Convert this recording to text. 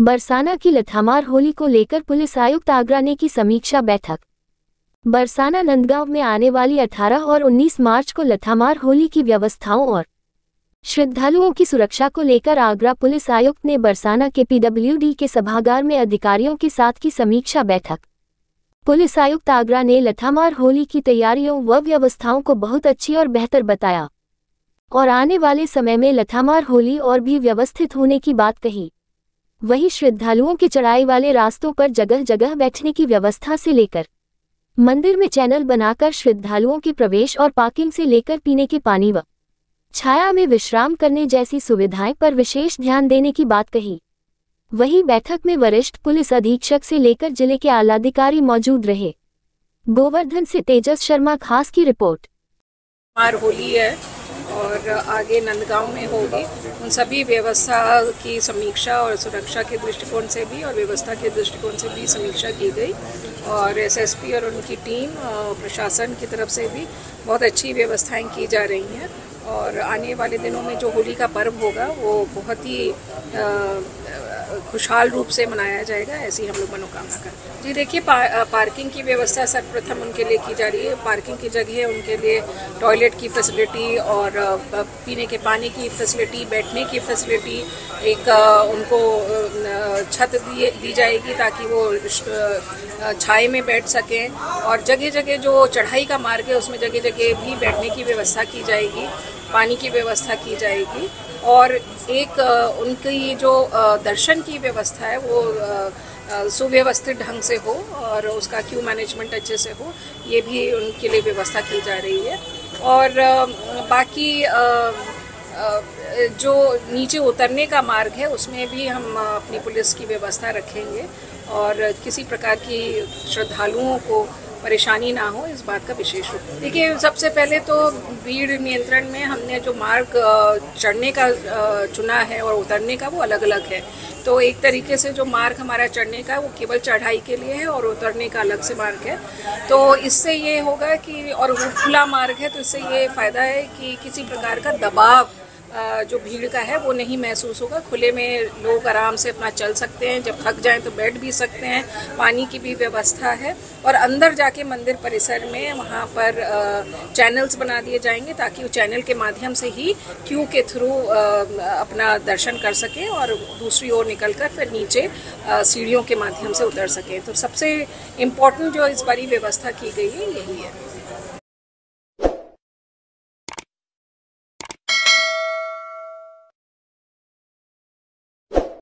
बरसाना की लठामार होली को लेकर पुलिस आयुक्त आगरा ने की समीक्षा बैठक। बरसाना नंदगांव में आने वाली 18 और 19 मार्च को लठामार होली की व्यवस्थाओं और श्रद्धालुओं की सुरक्षा को लेकर आगरा पुलिस आयुक्त ने बरसाना के PWD के सभागार में अधिकारियों के साथ की समीक्षा बैठक। पुलिस आयुक्त आगरा ने लठामार होली की तैयारियों व व्यवस्थाओं को बहुत अच्छी और बेहतर बताया और आने वाले समय में लठामार होली और भी व्यवस्थित होने की बात कही। वहीं श्रद्धालुओं के चढ़ाई वाले रास्तों पर जगह जगह बैठने की व्यवस्था से लेकर मंदिर में चैनल बनाकर श्रद्धालुओं के प्रवेश और पार्किंग से लेकर पीने के पानी व छाया में विश्राम करने जैसी सुविधाएं पर विशेष ध्यान देने की बात कही। वहीं बैठक में वरिष्ठ पुलिस अधीक्षक से लेकर जिले के आलाधिकारी मौजूद रहे। गोवर्धन से तेजस शर्मा खास की रिपोर्ट। होली है और आगे नंदगांव में होगी, उन सभी व्यवस्था की समीक्षा और सुरक्षा के दृष्टिकोण से भी और व्यवस्था के दृष्टिकोण से भी समीक्षा की गई और SSP और उनकी टीम प्रशासन की तरफ से भी बहुत अच्छी व्यवस्थाएं की जा रही हैं और आने वाले दिनों में जो होली का पर्व होगा वो बहुत ही खुशहाल रूप से मनाया जाएगा, ऐसी हम लोग मनोकामना करते हैं। जी देखिए, पार्किंग की व्यवस्था सर्वप्रथम उनके लिए की जा रही है। पार्किंग की जगह उनके लिए टॉयलेट की फैसिलिटी और पीने के पानी की फैसिलिटी, बैठने की फैसिलिटी, एक उनको छत दी जाएगी ताकि वो छाए में बैठ सकें और जगह जगह जो चढ़ाई का मार्ग है उसमें जगह जगह भी बैठने की व्यवस्था की जाएगी, पानी की व्यवस्था की जाएगी और एक उनकी जो दर्शन की व्यवस्था है वो सुव्यवस्थित ढंग से हो और उसका क्यू मैनेजमेंट अच्छे से हो, ये भी उनके लिए व्यवस्था की जा रही है। और बाकी जो नीचे उतरने का मार्ग है उसमें भी हम अपनी पुलिस की व्यवस्था रखेंगे और किसी प्रकार की श्रद्धालुओं को परेशानी ना हो, इस बात का विशेष रूप। देखिए, सबसे पहले तो भीड़ नियंत्रण में हमने जो मार्ग चढ़ने का चुना है और उतरने का वो अलग अलग है। तो एक तरीके से जो मार्ग हमारा चढ़ने का वो केवल चढ़ाई के लिए है और उतरने का अलग से मार्ग है। तो इससे ये होगा कि और वो खुला मार्ग है तो इससे ये फ़ायदा है कि किसी प्रकार का दबाव जो भीड़ का है वो नहीं महसूस होगा। खुले में लोग आराम से अपना चल सकते हैं, जब थक जाएं तो बैठ भी सकते हैं, पानी की भी व्यवस्था है और अंदर जाके मंदिर परिसर में वहाँ पर चैनल्स बना दिए जाएंगे ताकि वो चैनल के माध्यम से ही क्यू के थ्रू अपना दर्शन कर सकें और दूसरी ओर निकलकर फिर नीचे सीढ़ियों के माध्यम से उतर सकें। तो सबसे इम्पोर्टेंट जो इस बारी व्यवस्था की गई है यही है।